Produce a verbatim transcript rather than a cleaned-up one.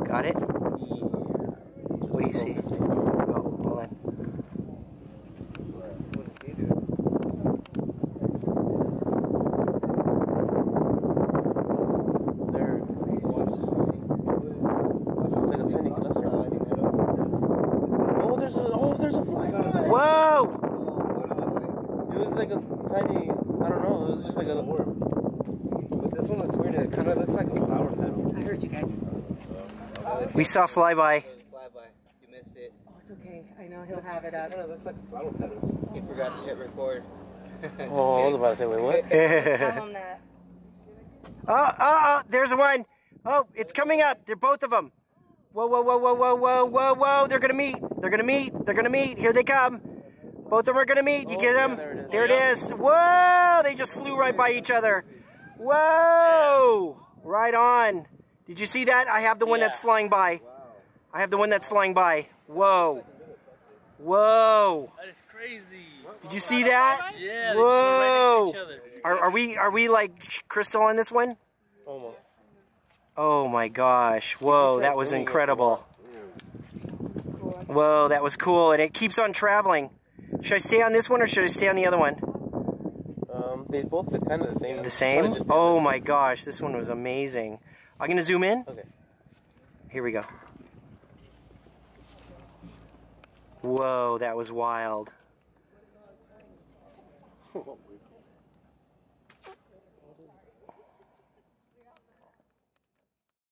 Got it? What do you see? Oh, hold on. There. It's like a tiny cluster. Oh, there's a oh, there's a flyby. Whoa! It was like a tiny. I don't know. It was just like a orb. But this one looks weird. It kind of looks like a flower petal. I heard you guys. We saw flyby. Flyby. You missed it. Oh, it's okay. I know he'll have it up. It kind of looks like a flower petal. You forgot to hit record. Oh, I was about to say, wait, what? Tell him that. Oh, oh, oh, there's one. Oh, it's coming up. They're both of them. Whoa, whoa, whoa, whoa, whoa, whoa, whoa, whoa. They're going to meet. They're going to meet. They're going to meet. Here they come. Both of them are going to meet. You Oh, get yeah, them? there it is. There it is. Whoa, they just flew right by each other. Whoa, right on. Did you see that? I have the one Yeah. that's flying by. I have the one that's flying by. Whoa. Whoa. That is crazy. Did you see that? Yeah, they Whoa. flew right next to each other. Are, are we are we like Crystal on this one? Almost. Oh my gosh. Whoa, that was incredible. Whoa, that was cool. And it keeps on traveling. Should I stay on this one or should I stay on the other one? Um, they both look kind of the same. The same? Oh my gosh, this one was amazing. I'm going to zoom in. Okay. Here we go. Whoa, that was wild.